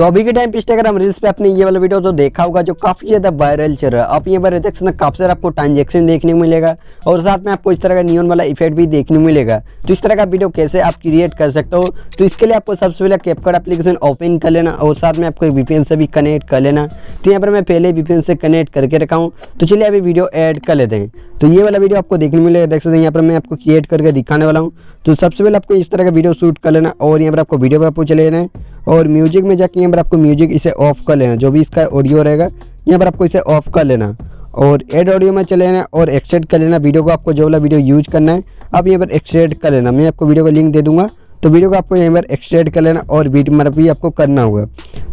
तो अभी के टाइम पे इंस्टाग्राम रील्स पे आपने ये वाला वीडियो तो देखा होगा जो काफी ज्यादा वायरल चल रहा है। आप यहाँ पर देख सकते हैं काफी सारा आपको ट्रांजेक्शन देखने को मिलेगा और साथ में आपको इस तरह का नियॉन वाला इफेक्ट भी देखने को मिलेगा। तो इस तरह का वीडियो कैसे आप क्रिएट कर सकते हो, तो इसके लिए आपको सबसे पहले कैपकट एप्लीकेशन ओपन कर लेना और साथ में आपको VPN से भी कनेक्ट कर लेना। तो यहाँ पर मैं पहले VPN से कनेक्ट करके रखा हूँ। तो चलिए अभी वीडियो ऐड कर लेते हैं। तो ये वाला वीडियो आपको देखने को मिलेगा, देख सकते हैं यहाँ पर मैं आपको क्रिएट करके दिखाने वाला हूँ। तो सबसे पहले आपको इस तरह का वीडियो शूट कर लेना और यहाँ पर आपको वीडियो पर आपको चले जाना है और म्यूजिक में जाके यहाँ पर आपको म्यूजिक इसे ऑफ कर लेना। जो भी इसका ऑडियो रहेगा यहाँ पर आपको इसे ऑफ कर लेना और एड ऑडियो में चले जाना और एक्सट्रैक्ट कर लेना वीडियो को। आपको जो वाला वीडियो यूज करना है आप यहाँ पर एक्सट्रैक्ट कर लेना। मैं आपको वीडियो का लिंक दे दूंगा, तो वीडियो को आपको यहाँ पर एक्सट्रैक्ट कर लेना और बीट मार भी आपको करना होगा।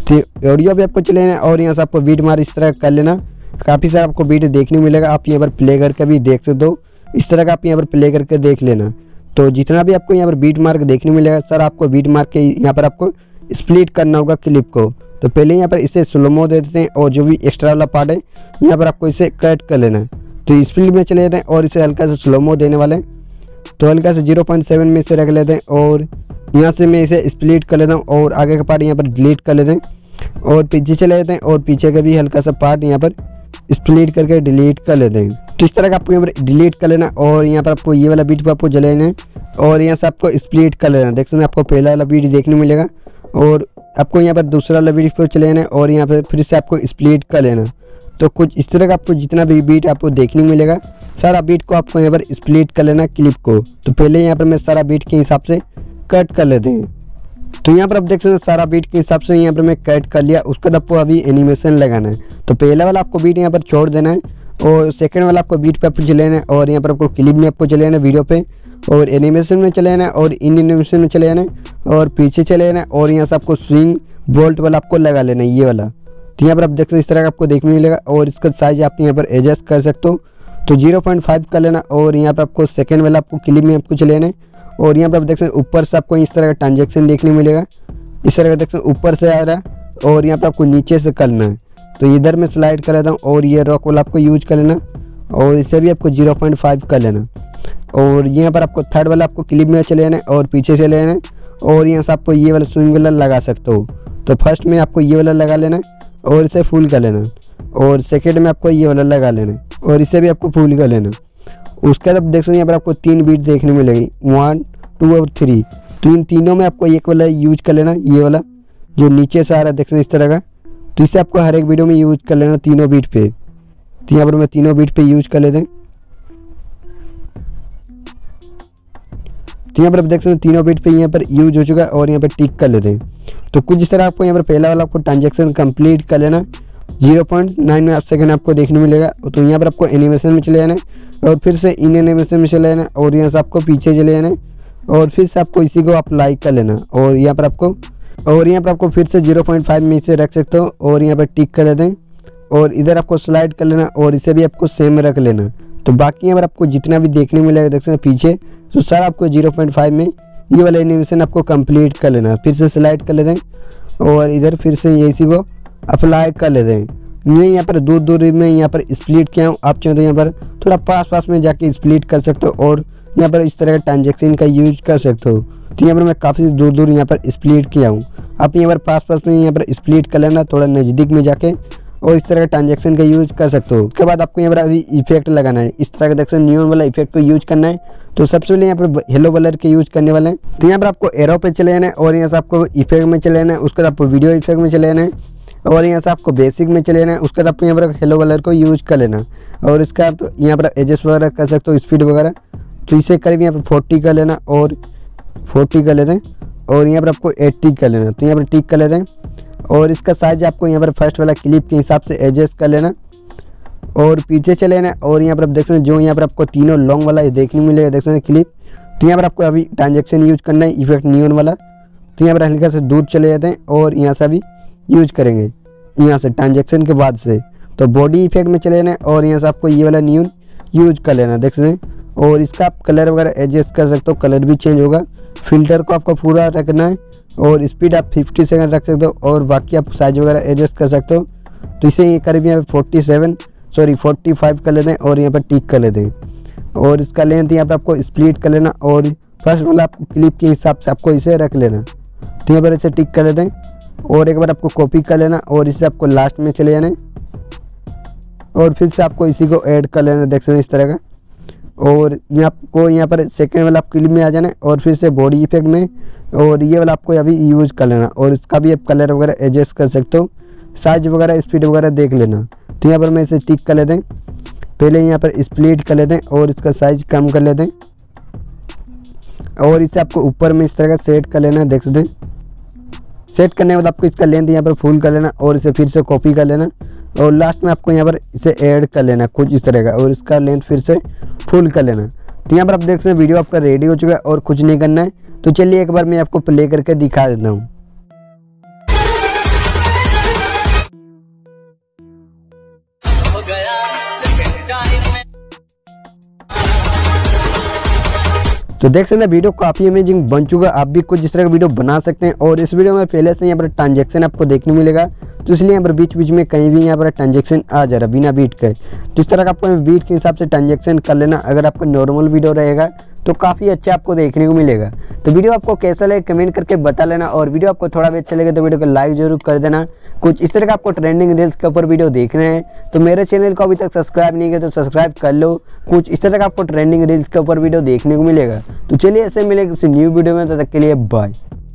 तो ऑडियो भी आपको चले जाना और यहाँ से आपको बीट मार इस तरह कर लेना। काफ़ी सारा आपको बीट देखने को मिलेगा, आप यहाँ पर प्ले करके भी देख सकते हो। इस तरह का आप यहाँ पर प्ले करके देख लेना। तो जितना भी आपको यहाँ पर बीट मार्क देखने मिलेगा सर, आपको बीट मार्क के यहाँ पर आपको स्प्लिट करना होगा क्लिप को। तो पहले यहाँ पर इसे स्लोमो दे देते हैं और जो भी एक्स्ट्रा वाला पार्ट है यहाँ पर आपको इसे कट कर लेना है। तो स्प्लिट में चले जाते हैं और इसे हल्का सा स्लोमो देने वाले हैं। तो हल्का से 0.7 में इसे रख लेते हैं और यहाँ से मैं इसे स्प्लिट कर लेता हूँ और आगे का पार्ट यहाँ पर डिलीट कर लेते हैं और पीछे चले जाते हैं और पीछे का भी हल्का सा पार्ट यहाँ पर स्प्लिट करके डिलीट कर लेते हैं। तो इस तरह का आपको यहाँ पर डिलीट कर लेना और यहाँ पर आपको ये वाला बीट पर आपको जलाना है और यहाँ से आपको स्प्लिट कर लेना। देख सकते हैं आपको पहला वाला बीट देखने मिलेगा और आपको यहाँ पर दूसरा वाला बीट पर चले जाना है और यहाँ पर फिर से आपको स्प्लिट कर लेना। तो कुछ इस तरह का आपको जितना भी बीट आपको देखने को मिलेगा सारा बीट को आपको यहाँ पर स्प्लिट कर लेना क्लिप को। तो पहले यहाँ पर मैं सारा बीट के हिसाब से कट कर लेते हैं। तो यहाँ पर आप देख सकते हैं सारा बीट के हिसाब से यहाँ पर मैं कट कर लिया। उसके बाद आपको अभी एनिमेशन लगाना है। तो पहला वाला आपको बीट यहाँ पर छोड़ देना है और सेकंड वाला आपको बीट पे आपको चले जाना है और यहाँ पर आपको क्लिप में आपको चले जाना है वीडियो पे और एनिमेशन में चले जाना है और इन एनिमेशन में चले जाना है और पीछे चले जाना है और यहाँ से आपको स्विंग बोल्ट वाला आपको लगा लेना है ये वाला। तो यहाँ पर आप देख सकते हैं इस तरह का आपको देखने मिलेगा और इसका साइज आप यहाँ पर एडजस्ट कर सकते हो। तो 0.5 कर लेना और यहाँ पर आपको सेकेंड वाला आपको क्लिप में आपको चले जाना है और यहाँ पर आप देख सकते हैं ऊपर से आपको इस तरह का ट्रांजेक्शन देखने मिलेगा। इस तरह का देख सकते हैं ऊपर से आ रहा है और यहाँ पर आपको नीचे से करना है। तो इधर में स्लाइड कर लेता हूँ और ये रॉक वाला आपको यूज कर लेना और इसे भी आपको 0.5 कर लेना और यहाँ पर आपको थर्ड वाला आपको क्लिप में चले जाना है और पीछे चले जाना है और यहाँ से आपको ये वाला स्विंग वाला लगा सकते हो। तो फर्स्ट में आपको ये वाला लगा लेना है और इसे फुल कर लेना और सेकेंड में आपको ये वाला लगा लेना है और इसे भी आपको फुल कर लेना। उसके बाद आप देख सकते हैं यहाँ पर आपको 3 बीट देखने मिलेगी 1, 2 और 3। तो इन तीनों में आपको एक वाला यूज कर लेना, ये वाला जो नीचे से आ रहा है देख सकते हैं इस तरह का। तो इसे आपको हर एक वीडियो में यूज कर लेना तीनों बीट पे। तो यहाँ पर मैं तीनों बीट पे यूज कर लेते हैं। तो यहाँ पर आप देख सकते हैं तीनों बीट पे यहाँ पर यूज हो चुका है और यहाँ पर टिक कर लेते हैं। तो कुछ इस तरह आपको यहाँ पर पहला वाला आपको ट्रांजेक्शन कंप्लीट कर लेना 0.9 सेकंड आपको देखने मिलेगा। तो यहाँ पर आपको एनिमेशन में चले जाना है और फिर से इन एनिमेशन में चले जाना है और यहाँ से आपको पीछे चले जाना है और फिर से आपको इसी को आप लाइक कर लेना और यहाँ पर आपको फिर से 0.5 में इसे रख सकते हो और यहाँ पर टिक कर लेते हैं और इधर आपको स्लाइड कर लेना और इसे भी आपको सेम रख लेना। तो बाकी यहाँ पर आपको जितना भी देखने मिलेगा देख सकते हैं पीछे, तो सारा आपको 0.5 में ये वाला एनिमेशन आपको कंप्लीट कर लेना। फिर से स्लाइड कर लेते हैं और इधर फिर से इसी को अप्लाई कर लेते हैं। मैं यहाँ पर दूर दूर में यहाँ पर स्प्लिट किया हूँ, आप चाहें तो यहाँ पर थोड़ा पास में जाके स्प्लिट कर सकते हो और यहाँ पर इस तरह का ट्रांजेक्शन का यूज कर सकते हो। तो यहाँ पर मैं काफ़ी दूर यहाँ पर स्प्लिट किया हूँ। आप यहाँ पर पास में यहाँ पर स्प्लिट कर लेना, थोड़ा नज़दीक में जाके और इस तरह का ट्रांजेक्शन का यूज कर सकते हो। उसके बाद आपको यहाँ पर अभी इफेक्ट लगाना है, इस तरह का देख सकते नियॉन वाला इफेक्ट को यूज करना है। तो सबसे पहले यहाँ पर येलो कलर के यूज करने वाले हैं। तो यहाँ पर आपको एरो पे चले जाना है और यहाँ से आपको इफेक्ट में चले जाना है। उसके बाद आपको वीडियो इफेक्ट में चले जाना है और यहाँ से आपको बेसिक में चले जाना है। उसके बाद आपको यहाँ पर येलो कलर को यूज कर लेना और इसका आप यहाँ पर एडजस्ट वगैरह कर सकते हो, स्पीड वगैरह। तो इसे करीब यहाँ पर 40 कर लेना और 40 कर लेते हैं और यहाँ पर आपको 80 कर लेना। तो यहाँ पर टिक कर लेते हैं और इसका साइज आपको यहाँ पर फर्स्ट वाला क्लिप के हिसाब से एडजस्ट कर लेना और पीछे चले जाना और यहाँ पर आप देख सकते हैं जो यहाँ पर आपको तीनों लॉन्ग वाला देखने मिलेगा देख सकते हैं क्लिप। तो यहाँ पर आपको अभी ट्रांजेक्शन यूज करना है इफेक्ट नियॉन वाला। तो यहाँ पर हल्का से दूर चले जाते हैं और यहाँ से अभी यूज करेंगे यहाँ से ट्रांजेक्शन के बाद से। तो बॉडी इफेक्ट में चले जाना और यहाँ से आपको ये वाला नियॉन यूज कर लेना देख सकते हैं और इसका आप कलर वगैरह एडजस्ट कर सकते हो, कलर भी चेंज होगा। फिल्टर को आपको पूरा रखना है और स्पीड आप 50 सेकंड रख सकते हो और बाकी आप साइज वगैरह एडजस्ट कर सकते हो। तो इसे ये करीब यहाँ पर 45 कर लेते हैं और यहाँ पर टिक कर लेते हैं और इसका लेंथ यहाँ पर आपको स्प्लिट कर लेना और फर्स्ट वाला आपको क्लिप के हिसाब से आपको इसे रख लेना। तो यहाँ पर इसे टिक कर लेते हैं और एक बार आपको कॉपी कर लेना और इसे आपको लास्ट में चले जाना और फिर से आपको इसी को ऐड कर लेना, देख सकते हैं इस तरह का। और यहाँ पर सेकंड वाला आप क्लिप में आ जाना और फिर से बॉडी इफेक्ट में, और ये वाला आपको अभी यूज़ कर लेना और इसका भी आप कलर वगैरह एडजस्ट कर सकते हो, साइज वगैरह स्पीड वगैरह देख लेना। तो यहाँ पर मैं इसे टिक कर लेते हैं, पहले यहाँ पर स्प्लिट कर लेते हैं और इसका साइज कम कर लेते हैं और इसे आपको ऊपर में इस तरह का सेट कर लेना है, देख सकते हैं। सेट करने के बाद आपको इसका लेंथ यहाँ पर फुल कर लेना और इसे फिर से कॉपी कर लेना और लास्ट में आपको यहाँ पर इसे ऐड कर लेना कुछ इस तरह का और इसका लेंथ फिर से फुल कर लेना। तो यहाँ पर आप देख सकते हैं वीडियो आपका रेडी हो चुका है और कुछ नहीं करना है। तो चलिए एक बार मैं आपको प्ले करके दिखा देता हूँ। तो देख सकते हैं वीडियो काफ़ी अमेजिंग बन चुका है। आप भी कुछ इस तरह का वीडियो बना सकते हैं और इस वीडियो में पहले से यहाँ पर ट्रांजैक्शन आपको देखने मिलेगा, तो इसलिए यहाँ पर बीच बीच में कहीं भी यहाँ पर ट्रांजैक्शन आ जा रहा है बिना बीट के। तो इस तरह का आपको बीट के हिसाब से ट्रांजैक्शन कर लेना। अगर आपका नॉर्मल वीडियो रहेगा तो काफ़ी अच्छा आपको देखने को मिलेगा। तो वीडियो आपको कैसा लगे कमेंट करके बता लेना और वीडियो आपको थोड़ा भी अच्छा लगे तो वीडियो को लाइक जरूर कर देना। कुछ इस तरह का आपको ट्रेंडिंग रील्स के ऊपर वीडियो देखना है तो मेरे चैनल को अभी तक सब्सक्राइब नहीं किया तो सब्सक्राइब कर लो। कुछ इस तरह का आपको ट्रेंडिंग रील्स के ऊपर वीडियो देखने को मिलेगा। तो चलिए ऐसे मिलेगा किसी न्यू वीडियो में, तब तक के लिए बाय।